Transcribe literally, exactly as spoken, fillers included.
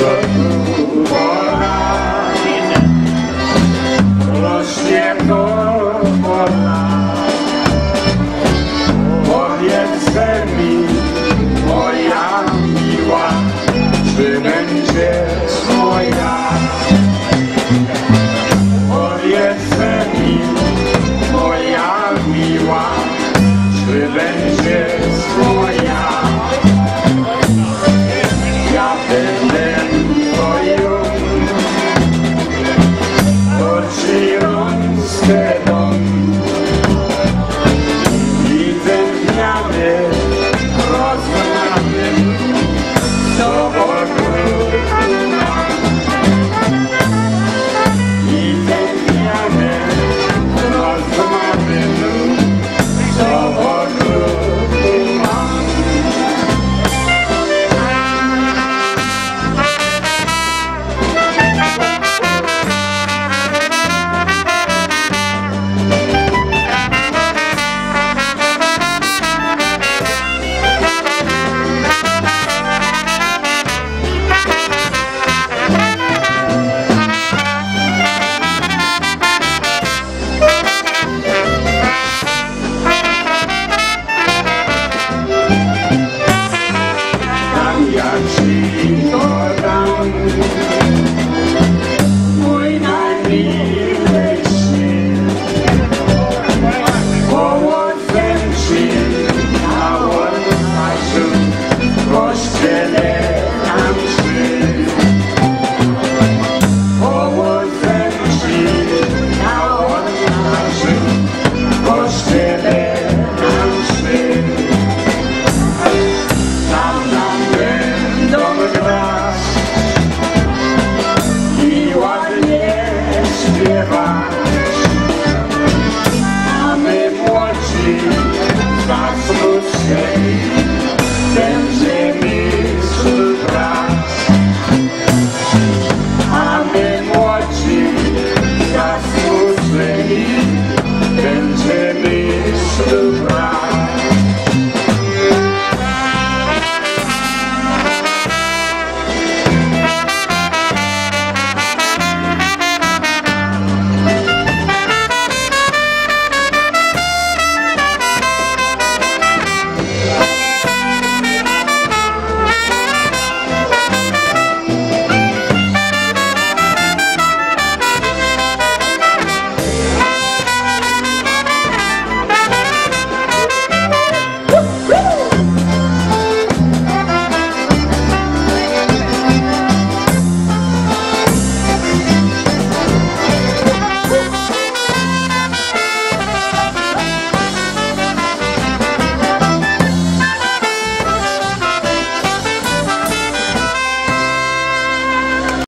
rośnie pola. Powiedz mi, moja miła, czy będziesz moja? Powiedz mi, moja miła, czy będziesz moja? Ja będę twoją, oczy rączkę dom i wędniamy, rozmawiamy do wokół nam. I wędniamy, rozmawiamy do wokół nam. Ja ci dodam mój najmilejszy, powodzę ci na ołtarzu, w kościele na mszy. Powodzę ci na ołtarzu, w kościele na mszy. I ładnie śpiewa.